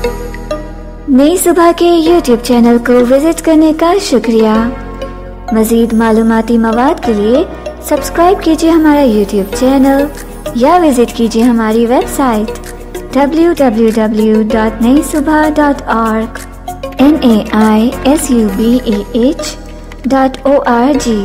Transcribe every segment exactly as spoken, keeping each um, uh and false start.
नई सुबह के YouTube channel को विजिट करने का शुक्रिया। मज़ीद मालूमाती मवाद के लिए सब्सक्राइब कीजिए हमारा यूट्यूब चैनल या विजिट कीजिए हमारी website W W W dot Nai Subah dot org N A I S U B A H dot O R G.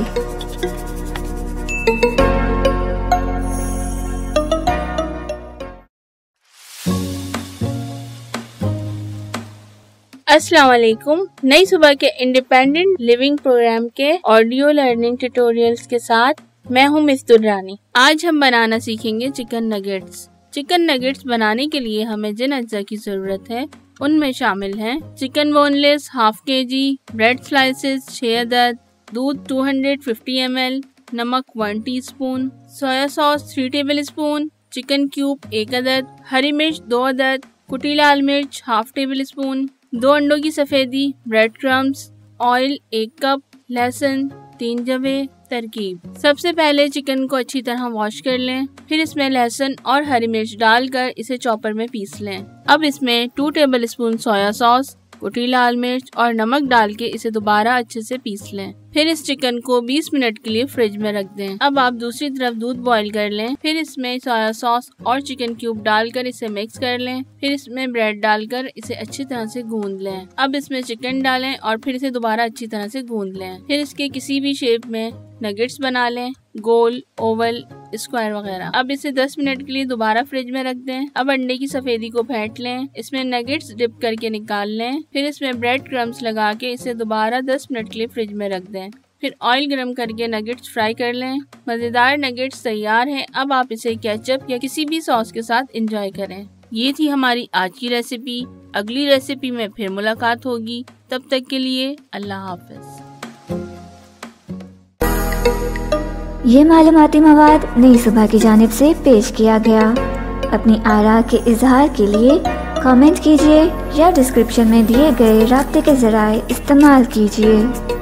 अस्सलाम वालेकुम। नई सुबह के इंडिपेंडेंट लिविंग प्रोग्राम के ऑडियो लर्निंग ट्यूटोरियल्स के साथ मैं हूं मिस दुर्रानी। आज हम बनाना सीखेंगे चिकन नगेट्स। चिकन नगेट्स बनाने के लिए हमें जिन अज्जा की जरूरत है उनमें शामिल हैं चिकन बोनलेस हाफ के जी, ब्रेड स्लाइसेस छह अदद, दूध दो सौ पचास एम एल, नमक one teaspoon, soya sauce three tablespoon, chicken cube एक अदद, हरी मिर्च दो अदद, कुटी लाल मिर्च हाफ टेबल स्पून, दो अंडों की सफेदी, ब्रेड क्रम्स, ऑयल एक कप, लहसुन तीन जवे। तरकीब: सबसे पहले चिकन को अच्छी तरह वॉश कर लें, फिर इसमें लहसुन और हरी मिर्च डालकर इसे चॉपर में पीस लें। अब इसमें two tablespoon soya sauce, कुटी लाल मिर्च और नमक डाल के इसे दोबारा अच्छे से पीस लें। फिर इस चिकन को बीस मिनट के लिए फ्रिज में रख दें। अब आप दूसरी तरफ दूध बॉईल कर लें, फिर इसमें सोया सॉस और चिकन क्यूब डालकर इसे मिक्स कर लें, फिर इसमें ब्रेड डालकर इसे अच्छी तरह से गूंद लें। अब इसमें चिकन डालें और फिर इसे दोबारा अच्छी तरह से गूंद लें। फिर इसके किसी भी शेप में नगेट्स बना लें, गोल, ओवल, स्क्वायर वगैरह। अब इसे दस मिनट के लिए दोबारा फ्रिज में रख दें। अब अंडे की सफेदी को फेंट लें, इसमें नगेट्स डिप करके निकाल लें, फिर इसमें ब्रेड क्रम्स लगा के इसे दोबारा दस मिनट के लिए फ्रिज में रख दें। फिर ऑयल गरम करके नगेट्स फ्राई कर लें। मजेदार नगेट्स तैयार हैं। अब आप इसे केचप या किसी भी सॉस के साथ एंजॉय करें। ये थी हमारी आज की रेसिपी। अगली रेसिपी में फिर मुलाकात होगी। तब तक के लिए अल्लाह हाफिज। ये मालूमाती मवाद नई सुबह की जानिब से पेश किया गया। अपनी आरा के इजहार के लिए कमेंट कीजिए या डिस्क्रिप्शन में दिए गए राब्ते के जराए इस्तेमाल कीजिए।